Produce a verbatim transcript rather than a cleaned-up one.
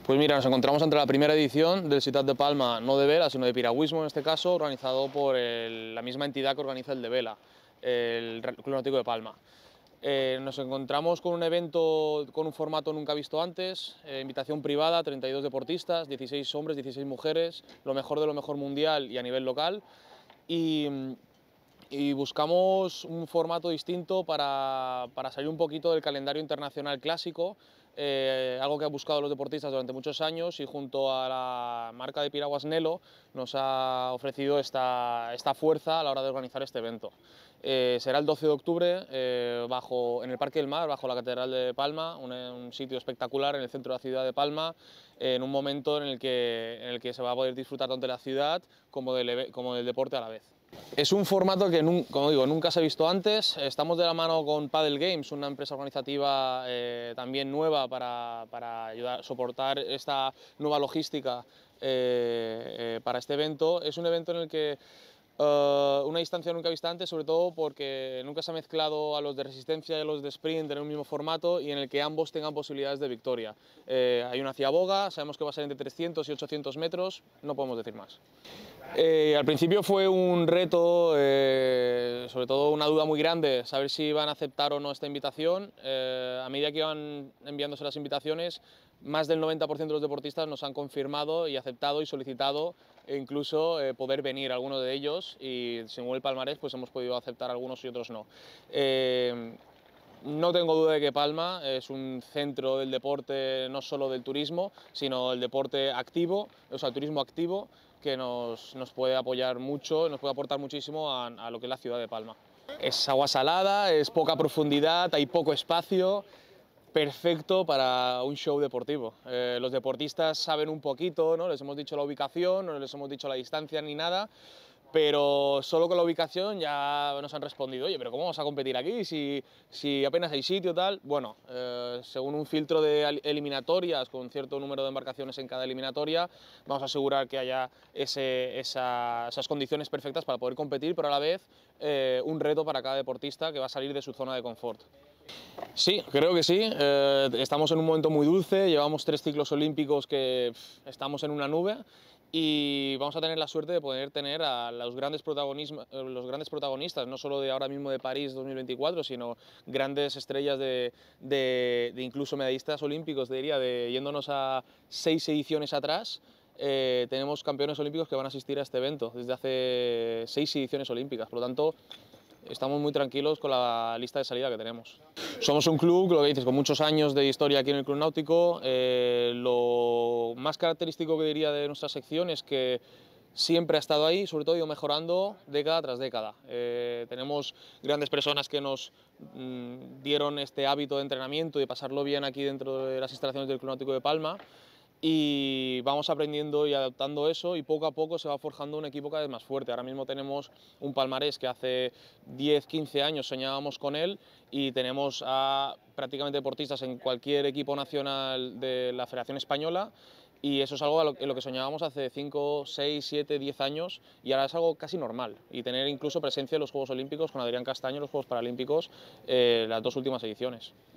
Pues mira, nos encontramos ante la primera edición del Ciutat de Palma, no de vela, sino de piragüismo en este caso, organizado por el, la misma entidad que organiza el de vela, el Club Náutico de Palma. Eh, nos encontramos con un evento con un formato nunca visto antes, eh, invitación privada, treinta y dos deportistas, dieciséis hombres, dieciséis mujeres, lo mejor de lo mejor mundial y a nivel local. Y, y buscamos un formato distinto para, para salir un poquito del calendario internacional clásico, eh, algo que han buscado los deportistas durante muchos años, y junto a la marca de piraguas Nelo nos ha ofrecido esta, esta fuerza a la hora de organizar este evento. Eh, será el doce de octubre eh, bajo, en el Parque del Mar, bajo la Catedral de Palma, un, un sitio espectacular en el centro de la ciudad de Palma, eh, en un momento en el, que, en el que se va a poder disfrutar tanto de la ciudad como del, como del deporte a la vez. Es un formato que, como digo, nunca se ha visto antes. Estamos de la mano con Padel Games, una empresa organizativa eh, también nueva para, para ayudar a soportar esta nueva logística eh, eh, para este evento. Es un evento en el que Uh, una distancia nunca vista antes, sobre todo porque nunca se ha mezclado a los de resistencia y a los de sprint en un mismo formato, y en el que ambos tengan posibilidades de victoria. Eh, hay una ciaboga, sabemos que va a ser entre trescientos y ochocientos metros, no podemos decir más. Eh, al principio fue un reto, eh, sobre todo una duda muy grande, saber si iban a aceptar o no esta invitación. Eh, a medida que iban enviándose las invitaciones, más del noventa por ciento de los deportistas nos han confirmado y aceptado y solicitado e incluso eh, poder venir, algunos de ellos, y según el palmarés pues hemos podido aceptar algunos y otros no. Eh, No tengo duda de que Palma es un centro del deporte, no solo del turismo, sino el deporte activo, o sea, el turismo activo, que nos, nos puede apoyar mucho, nos puede aportar muchísimo a, a lo que es la ciudad de Palma. Es agua salada, es poca profundidad, hay poco espacio, perfecto para un show deportivo. Eh, los deportistas saben un poquito, ¿no? Les hemos dicho la ubicación, no les hemos dicho la distancia ni nada, pero solo con la ubicación ya nos han respondido: oye, pero ¿cómo vamos a competir aquí si, si apenas hay sitio, tal? Bueno, eh, según un filtro de eliminatorias, con cierto número de embarcaciones en cada eliminatoria, vamos a asegurar que haya ese, esa, esas condiciones perfectas para poder competir, pero a la vez eh, un reto para cada deportista que va a salir de su zona de confort. Sí, creo que sí. Eh, estamos en un momento muy dulce, llevamos tres ciclos olímpicos que pff, estamos en una nube, y vamos a tener la suerte de poder tener a los grandes, los grandes protagonistas, no solo de ahora mismo de París dos mil veinticuatro, sino grandes estrellas de, de, de incluso medallistas olímpicos, diría, de yéndonos a seis ediciones atrás. Eh, tenemos campeones olímpicos que van a asistir a este evento desde hace seis ediciones olímpicas, por lo tanto estamos muy tranquilos con la lista de salida que tenemos. Somos un club, lo que dices, con muchos años de historia aquí en el Club Náutico. Eh, lo más característico que diría de nuestra sección es que siempre ha estado ahí, sobre todo ido mejorando década tras década. Eh, tenemos grandes personas que nos mmm, dieron este hábito de entrenamiento y de pasarlo bien aquí dentro de las instalaciones del Club Náutico de Palma, y vamos aprendiendo y adaptando eso, y poco a poco se va forjando un equipo cada vez más fuerte. Ahora mismo tenemos un palmarés que hace diez, quince años soñábamos con él, y tenemos a prácticamente deportistas en cualquier equipo nacional de la Federación Española, y eso es algo en lo que soñábamos hace cinco, seis, siete, diez años, y ahora es algo casi normal. Y tener incluso presencia en los Juegos Olímpicos con Adrián Castaño, los Juegos Paralímpicos, eh, las dos últimas ediciones.